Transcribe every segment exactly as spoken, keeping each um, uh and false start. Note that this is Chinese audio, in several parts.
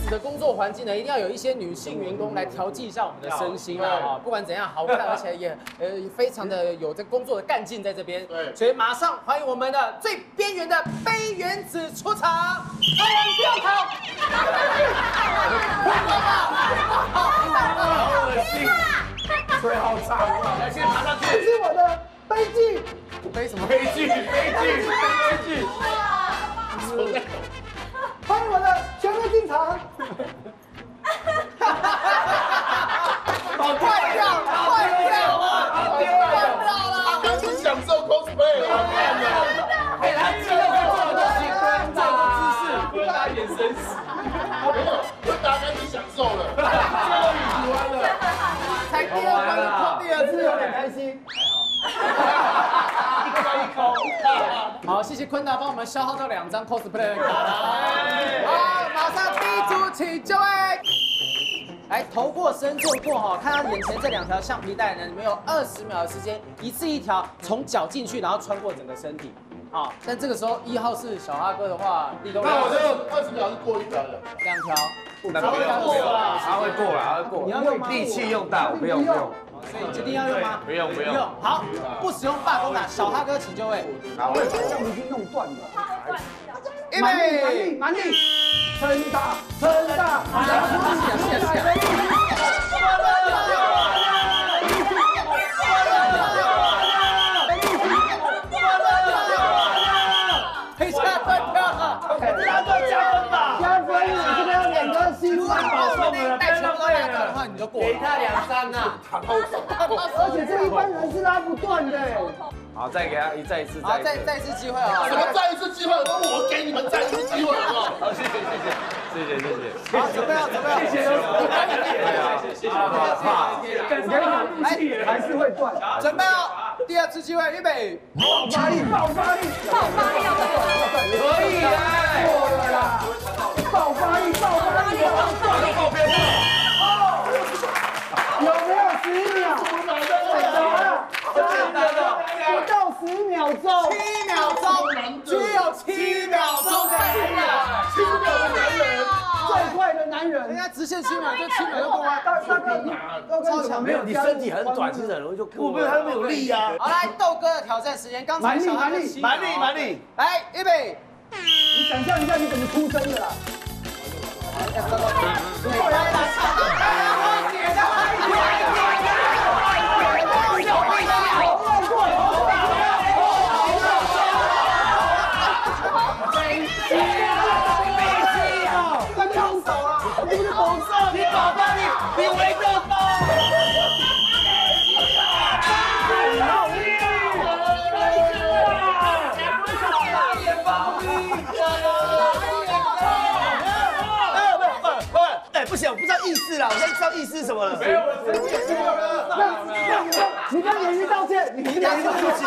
子的工作环境呢，一定要有一些女性员工来调剂一下我们的身心啦。啊，不管怎样，好看，而且也呃非常的有这工作的干劲在这边。对，所以马上欢迎我们的最边缘的杯原子出场。欢迎不要跑！ 好恶心，腿好长啊！来，先爬上去。这是我的杯具。 杯什么？ 杯具，杯具，杯具。欢迎我的全面进场。 好快掉，快掉了，快掉了！ 刚是享受 cosplay 了， 哎，他肌肉在做的东西，这个姿势，不然他眼神死。 没有，坤达赶紧享受了， 终于喜欢了， 才第二关就第二次，有点开心。 一颗一口。 好，谢谢坤达帮我们消耗到两张 cosplay 的卡。好，马上第一组请就位。来，头过身做过哈，看他眼前这两条橡皮带呢，你们有二十秒的时间，一次一条，从脚进去，然后穿过整个身体。好，但这个时候一号是小阿哥的话，立功。 那我就二十秒是过一条的， 两条， 他会过了，他会过了，他会过。 你要用吗？ 力气用大，我不用不用。 所以你决定要用吗？ 不用不用。 好，不使用罢工的小哈哥请就位。 好， 我这样已经弄断了。 预蛮力备， 蛮力，撑大撑大。 是啊是啊是啊。黑车断掉了， 这要做加分吧？ 加分，你这边有两颗星如果你保送了，带全部都拉断的话，你就过了。 给他两张啊！ 而且这一般人是拉不断的。 好，再给他一再一次， 好，再再一次机会啊！ 什么再一次机会？我给你们再一次机会，好不好？ 好，谢谢谢谢谢谢谢谢。 好，准备好，准备好，谢谢。 谢谢。怕， 我跟你讲，力气还是会断。 准备好，第二次机会，预备。 爆发力，爆发力， 爆发力要可以哎， 过了啦！爆发力，爆发力， 断了爆边有没有十秒？有了， 简单的， 不到十秒钟， 七秒钟，只有七秒钟的力量， 七秒的男人， 最快的男人人。 家直线七秒就七秒就过完。 大大哥， 超强， 没有，你身体很短，其实很容易就过。不是，他没有力啊。 好，来豆哥的挑战时间，刚才小哈哥七秒， 蛮力蛮力， 来预备。 你想象一下你怎么出生的啦？ 不行，我不知道意思啦，我现在知道意思是什么了。 没有，我生气了。 那那你跟演员道歉，你跟演员道歉。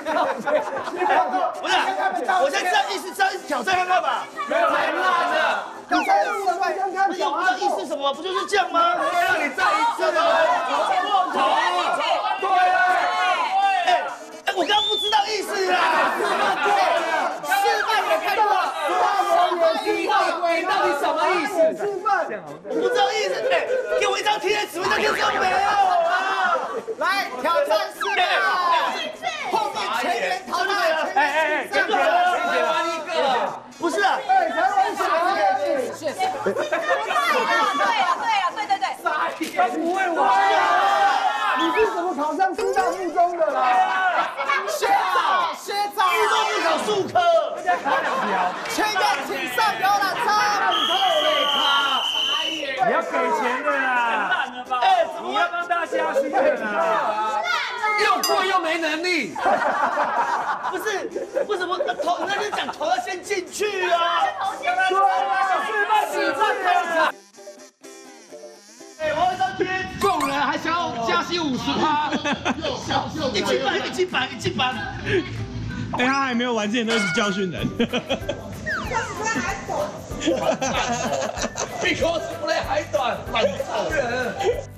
不是，我现在知道意思，知道挑战看看吧。 没有，太烂了。 你再试试看看， 不是，我不知道意思是什么，不就是这样吗？ 让你再一次的头头，对啊。 哎，我刚刚不知道意思啦。 示范也看过了， 你到底什么意思？ 示范， 我不知道意思，哎，给我一张贴纸，我一张贴纸都没有啊！ 来挑战失败，后面全员淘汰。 哎哎哎，跟着我，再玩一个。不是啊， 对，台湾小孩， 确实。 对了，对了，对了，对对对。 他不会玩啊！你是怎么考上师大附中的啦？ 学长，学长， 预中不考数科， 全员请上游览车。 你要给钱的啦！ 哎， 你要帮大家加薪的啦！ 又贵又没能力，不是？为什么头？那是讲头要先进去啊！ 对啊， 示范示范。 哎，我一张贴， 众人还想要加薪五十趴， 一起板，一起板，一起板。 哎，他还没有完之前都是教训人。 比 cosplay 还短，反超人。